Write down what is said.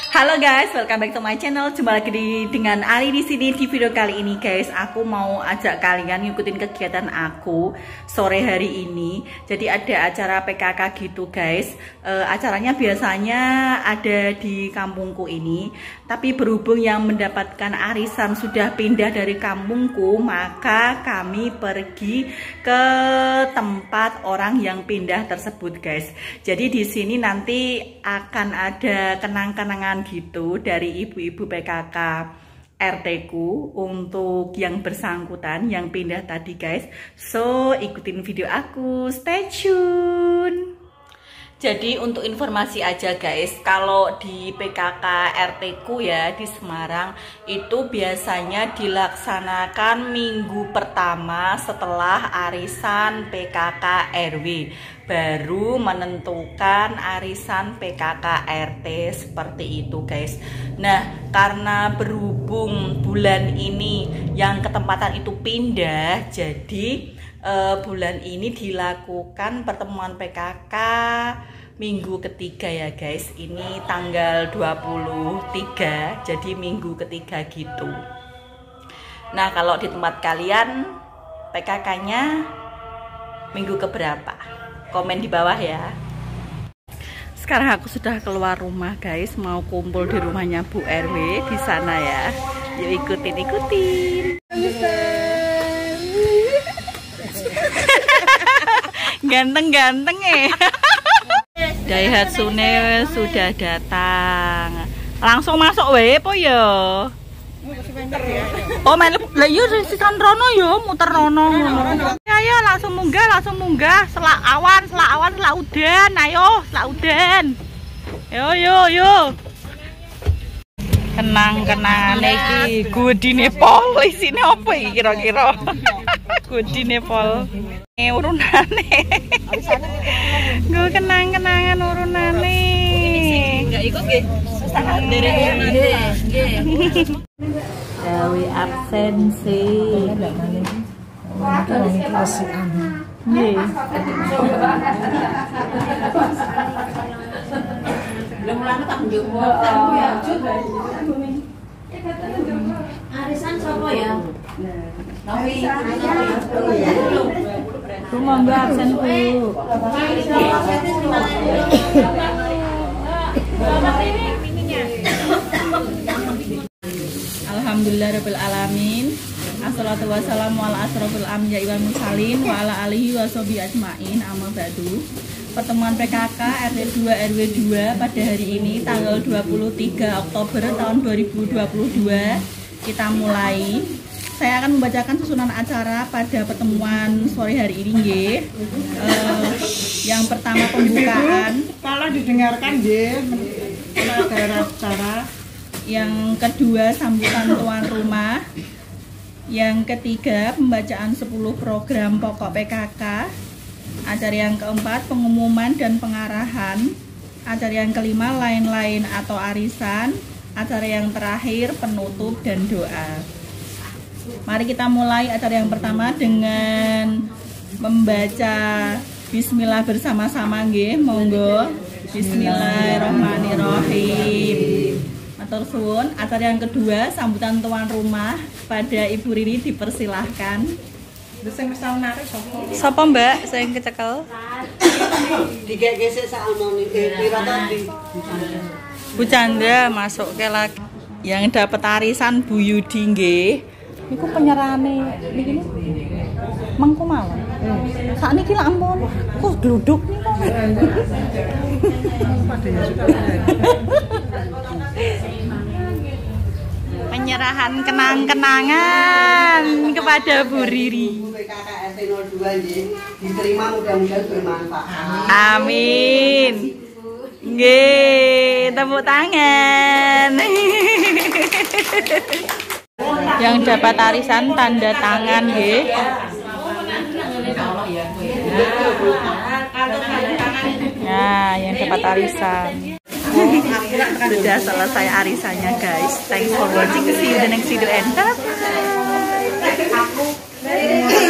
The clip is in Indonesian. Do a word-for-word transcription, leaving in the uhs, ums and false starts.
Halo guys, welcome back to my channel. Jumpa lagi di, dengan Ali di sini. Di video kali ini guys, aku mau ajak kalian ngikutin kegiatan aku sore hari ini. Jadi ada acara P K K gitu guys. E, acaranya biasanya ada di kampungku ini, tapi berhubung yang mendapatkan arisan sudah pindah dari kampungku, maka kami pergi ke tempat orang yang pindah tersebut guys. Jadi di sini nanti akan ada kenang-kenangan gitu dari ibu-ibu P K K R T ku untuk yang bersangkutan yang pindah tadi guys. So ikutin video aku, stay tune. Jadi untuk informasi aja guys, kalau di P K K R T ku ya di Semarang itu biasanya dilaksanakan minggu pertama setelah arisan P K K R W, baru menentukan arisan P K K R T seperti itu guys. Nah karena berhubung bulan ini yang ketempatan itu pindah, jadi Uh, bulan ini dilakukan pertemuan P K K minggu ketiga ya guys. Ini tanggal dua puluh tiga, jadi minggu ketiga gitu. Nah kalau di tempat kalian P K K-nya minggu keberapa? Komen di bawah ya. Sekarang aku sudah keluar rumah guys, mau kumpul di rumahnya Bu R W di sana ya. Yuk ikutin ikutin. Ganteng-ganteng ya. Daihatsune sudah datang. Langsung masuk wae po ya. Oh main lah iya sisan rono ya, muter rono. Ayo langsung munggah, langsung munggah. Selak awan, selak awan, selak udan. Ayo, selak udan. Yo yo yo. Kenang-kenangan iki godine pol isine opo iki kira-kira? Godine pol. Eh urunane. Gue kenang-kenangan urunane. Enggak ikut nggih. Susah derek nggih, nggih. Gawe absensi. Nggih. Belum lama tak njupuk aku ya. Arisan sapa ya? Tapi aku mau mbak absen bu. Alhamdulillah rabbil alamin. Assalatu wassalamu ala asrofil anbiya'i wal mursalin wa ala alihi wa sahbihi ajmain. Amma ba'du. Pertemuan P K K R T dua R W dua pada hari ini tanggal dua puluh tiga Oktober tahun dua ribu dua puluh dua kita mulai. Saya akan membacakan susunan acara pada pertemuan sore hari ini nggih. Uh, yang pertama pembukaan. Kalau didengarkan nggih daerah acara. Yang kedua sambutan tuan rumah. Yang ketiga pembacaan sepuluh program pokok P K K. Acara yang keempat pengumuman dan pengarahan. Acara yang kelima lain-lain atau arisan. Acara yang terakhir penutup dan doa. Mari kita mulai acara yang pertama dengan membaca bismillah bersama-sama nggih, monggo. Bismillahirrahmanirrahim. Matur suwun. Acara yang kedua sambutan tuan rumah pada Ibu Riri dipersilahkan. Sing wis tau nari sapa? Sapa Mbak? Sing kecekel. Digek-gesek sakmono iki pira tadi? Bu Chandra masuk ke lagi. Yang dapat arisan Bu Yudi nggih. Niku penyerane niki mengko mawon. Sakniki lak ampun, kok gluduk niku. Penyerahan kenang-kenangan kepada Bu Riri. P K K R T nol dua nggih, diterima mudah-mudahan bermanfaat. Amin. Nggih, tepuk tangan. Yang dapat arisan tanda tangan nggih. Nah, yang dapat arisan. Sudah selesai arisannya guys. Thanks for watching. See you the next video and bye.